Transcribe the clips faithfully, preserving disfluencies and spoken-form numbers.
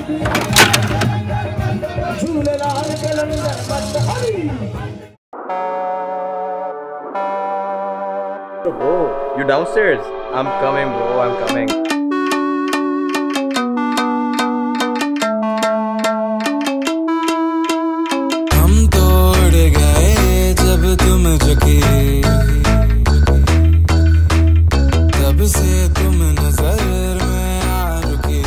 Bro, you downstairs? I'm coming, bro. I'm coming. हम तोड़ गए जब तुम झुकी, तब से तुम नजर में आ रुकी।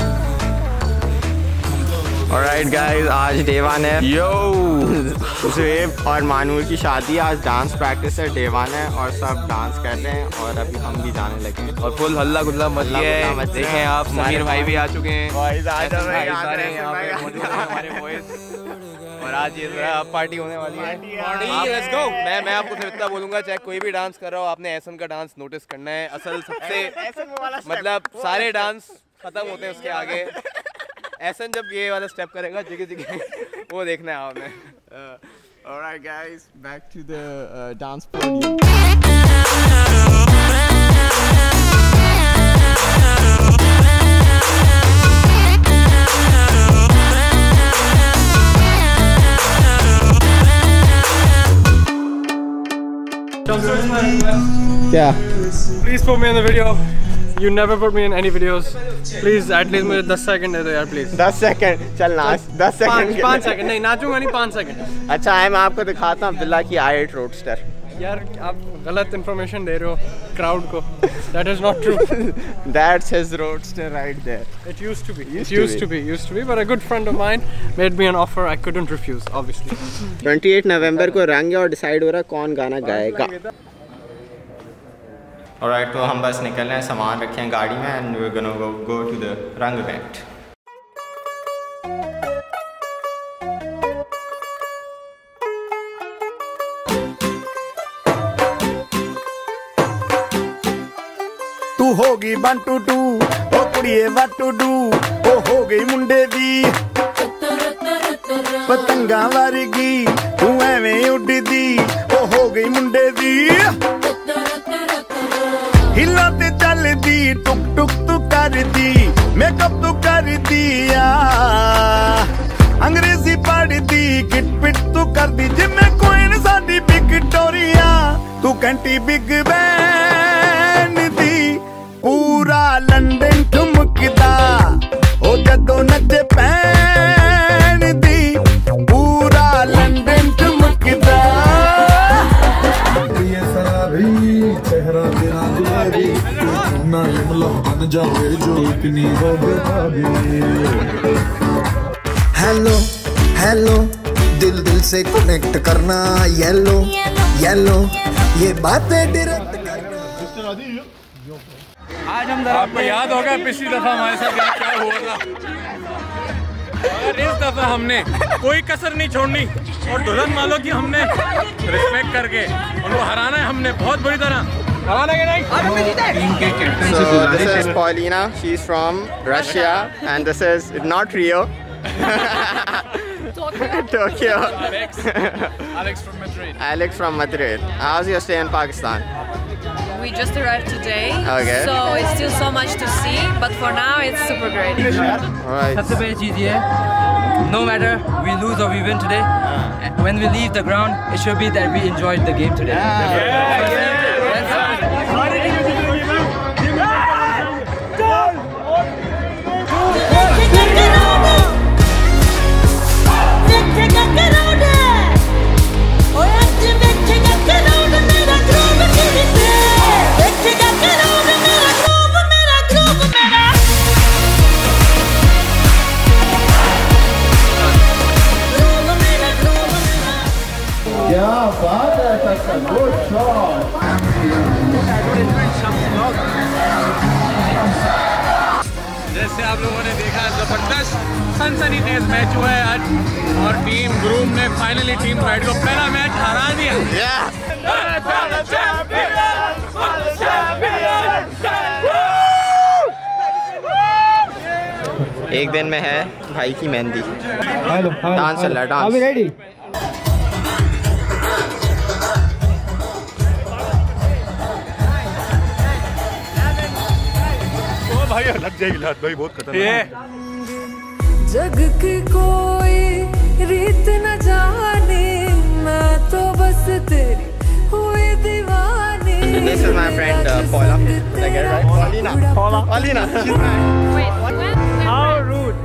Alright guys, आज डे वन है। Yo, ज़ुएब और मानूर की शादी, आज डांस प्रैक्टिस है, डे वन है और सब डांस कर रहे हैं और अभी हम भी जाने लगे हैं और फुल हल्ला गुल्ला मच गया है। देखें आप, समीर भाई भी आ चुके हैं और आज ये जरा पार्टी होने वाली है। Let's go. मैं मैं आपको सिर्फ इतना बोलूँगा, चाहे कोई भी डांस कर रहा हो, आपने एहसन का डांस नोटिस करना है। असल सबसे मतलब सारे डांस खत्म होते हैं उसके आगे। एहसन जब ये वाला स्टेप करेगा जगह जगह वो देखना है आपने। Alright guys, back to the uh, dance podium. क्या? Please put me in the video. You never put me in any videos. Please, at least मुझे दस सेकंड दे दो यार please. दस सेकंड चल नाच। दस सेकंड पाँच सेकंड नहीं नाचूंगा नहीं, पाँच सेकंड। अच्छा है, मैं आपको दिखाता हूँ अब्दुल्ला की आई एट रोडस्टर। यार आप गलत इंफॉर्मेशन दे रहे हो क्राउड को। That is not true. That's his roadster right there. It used to be. Used It to used be. to be. Used to be. But a good friend of mine made me an offer I couldn't refuse. Obviously. अट्ठाईस नवंबर को रंग है और decide हो रहा है कौन गाना गाएगा। Alright, तो हम बस निकल रहे हैं, सामान रखे हैं गाड़ी में and we're gonna go go to the रंग event. तू होगी वन टू टू ओ कुड़िए वन टू डू ओ हो गई मुंडे दी पतंगा वर्गी तू एवें उड़दी ओ हो गई मुंडे दी हिला ते चलदी टुक टुक तू करदी मेकअप तू करदी आ अंग्रेजी पढ़दी किट पिट तू करदी जिम्मे कोइन साडी विक्टोरिया तू कंटी बिग बैन दी पूरा लंदन ठुमकदा ओ जदों नचे पैन दी पूरा लंदन ठुमकदा ये सराबी चेहरा तेरा गुलाबी ना ये मतलब बन जावे जो इतनी हो बेताबी। हेलो हेलो दिल दिल से कनेक्ट करना येलो येलो ये बातें डायरेक्ट करना। आज हम आपको याद होगा पिछली दफा हमारे साथ क्या क्या हुआ था। और इस दफा हमने कोई कसर नहीं छोड़नी और दुल्हन वालों की हमने रिस्पेक्ट करके उनको हराना है। हमने बहुत बुरी तरह हराना है नहीं। So this is Paulina. She's from Russia and this is not Rio. Tokyo. Alex. Alex from Madrid. Alex from Madrid. How's your stay in Pakistan? We just arrived today, Okay. so it's still so much to see, but for now it's super great. Alright. सबसे बड़ी चीज़ ये है, no matter we lose or we win today, when we leave the ground, it should be that we enjoyed the game today. क्या बात है sir, good shot. जैसे आप लोगों ने देखा, जबरदस्त सनसनीखेज मैच हुआ है आज और टीम ग्रुप ने फाइनली टीम राइड को पहला मैच हरा दिया। एक दिन में है भाई की मेहंदी। डांस चल रहा है, डांस। भाई लग जाएगी लात भाई, बहुत खतरनाक। जग की कोई रीत न जाने, मैं तो बस तेरी हुई दीवानी। This is my friend uh, Paula. Did I get it right? Paulina. Paula. Paulina. She's mine. Wait, what? How rude.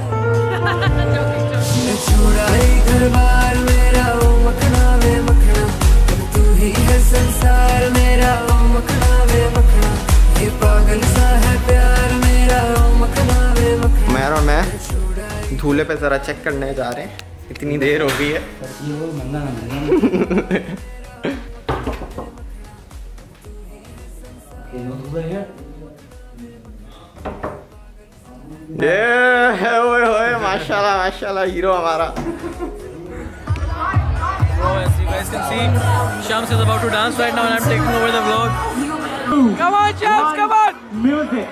छोड़ा ही घर बार मेरा ओ मखना वे मखना, अब तू ही है संसार मेरा ओ मखना वे मखना, ये पागल सा है प्यार मेरा ओ मखना वे मखना। मैं और मैं धूले पे जरा चेक करने जा रहे हैं, इतनी देर हो गई है। ये ओए होए माशाल्लाह माशाल्लाह हीरो हमारा। So as you guys can see, Shams is about to dance right now and I'm taking over the vlog. Come on Shams, come on! Music!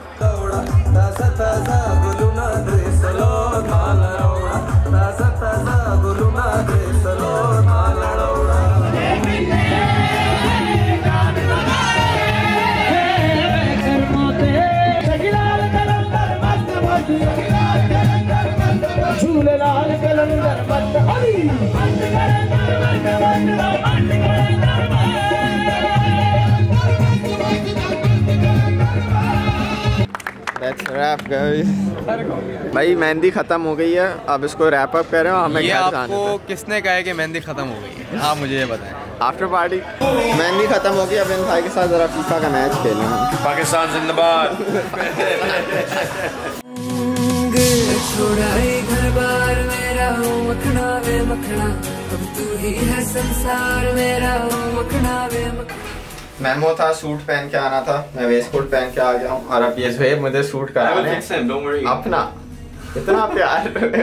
That's wrap guys. भाई मेहंदी खत्म हो गई है, अब इसको रैप अप कर रहे हो, हमें ये घर जाना आपको है। किसने कहा है कि मेहंदी खत्म हो गई है? आप मुझे ये बताएं। आफ्टर पार्टी मेहंदी खत्म हो गई, अब इन भाई के साथ जरा फीफा का मैच खेलें। पाकिस्तान जिंदाबाद। छोड़ा ही घर बार मेरा ओ मखना वे मखना, अब तू ही है संसार मेरा ओ मखना वे मखना। मेमो था सूट पहन के आना था, मैं वेस्ट कोट पहन के आ गया हूँ और अब ये ज़ुहैब मुझे सूट करा रहे हैं अपना। इतना प्यार।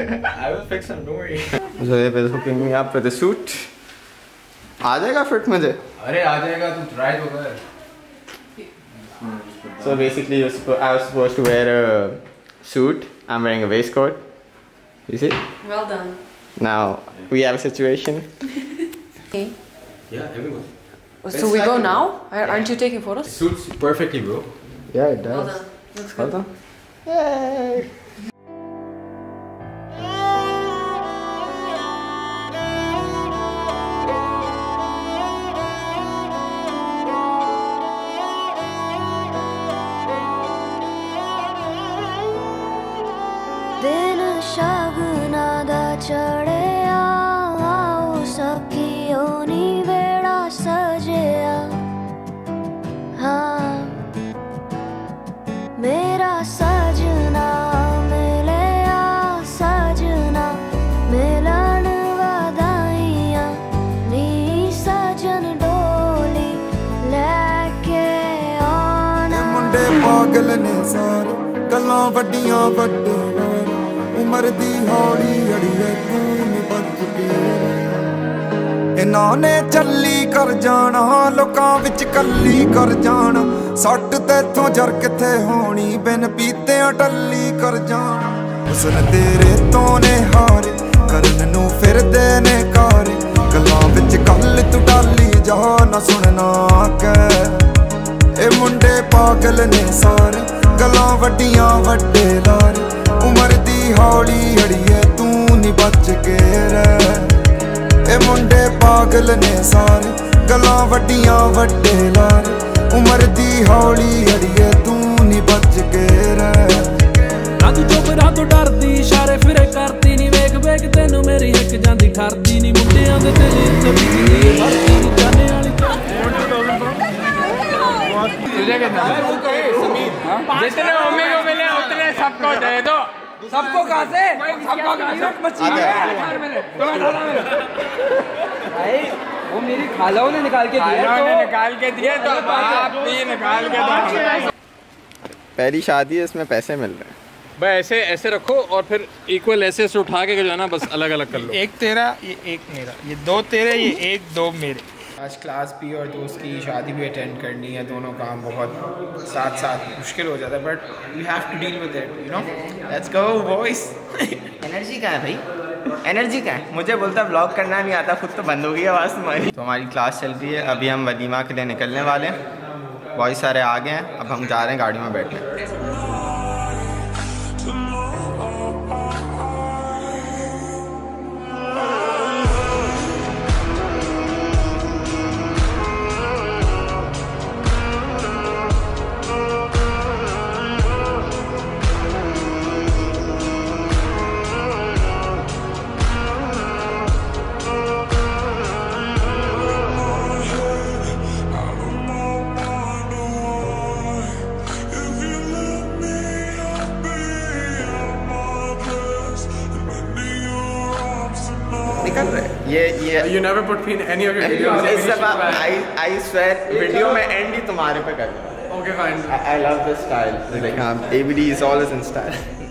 Zuhaib is hooking me up with a suit. आ जाएगा फिट मुझे? अरे आ जाएगा, तू ट्राई तो कर। So basically I was supposed to wear a suit. I'm wearing a waistcoat. You see? Well done. Now we have a situation. Okay. Yeah, everyone. So we go now? Aren't you taking photos? It suits perfectly, bro. Yeah, it does. Well done. Looks Well good. done. Yay! दिन शगना दा चढ़िया आओ सखियों नी बेड़ा सजिया, हाँ मेरा सजना मिलिया सजना, मिलन वधाइयां नी सजन डोली लेके आना। मुंडे पागल ने सारे गल्लां वड्डियां वड्डे उमर दी हौली अड़िए तू नी बच के, इन्हां ने चली कर जाना लोकां विच कल्ली कर जाना, सट तेथों जर किथे होनी बिन पीते टल्ली कर जाना। उसने तेरे तो ने हारे करन नू फिरदे ने कारे, गल्लां विच कल तू डाली जा ना सुनना के। ए मुंडे पागल ने सारे गल्लां वड्डियां वड्डे लारे, उमर दी हौली अड़िए तू नी बच के रह। ए मुंडे पागल ने सारे गल्लां वड्डियां वड्डे लारे, उमर दी हौली अड़िए तू नी बच के रह। ना तू चुप रहा तू डरदी इशारे फिरे करती नी, वेख वेख तेनू मेरी हिक जांदी ठरदी नी, मुंडियां दे तेरे च बिजली भरती नी, जाने वाली तुझे कितना जितने मम्मी को मिले उतने सबको दे दो। सबको कहाँ से? सबको कहाँ से? भाई वो मेरी खालाओं ने निकाल के दिए, खालाओं ने निकाल के दिए तो बाप भी निकाल के दो। पहली शादी है, इसमें पैसे मिल रहे हैं। भाई ऐसे ऐसे रखो और फिर इक्वल ऐसे से उठा के जो है ना बस अलग अलग कर लो। एक तेरा ये एक मेरा, ये दो तेरे ये एक दो मेरे। आज क्लास भी और दोस्त की शादी भी अटेंड करनी है, दोनों काम बहुत साथ साथ मुश्किल हो जाता है, but we have to deal with it, you know. Let's go boys. Energy कहाँ है भाई? एनर्जी कहाँ है? मुझे बोलता ब्लॉग करना नहीं आता, खुद तो बंद हो गई आवाज़ तुम्हारी। तो हमारी क्लास चल रही है, अभी हम वलीमा के लिए निकलने वाले हैं, बहुत सारे आ गए हैं, अब हम जा रहे हैं गाड़ी में बैठने। ये ये You never put me in any of your videos. इस दफा I I swear वीडियो में एंड ही तुम्हारे पे कर दूँगा. Okay, fine. I, I love this style. Like um, A B D is always in style.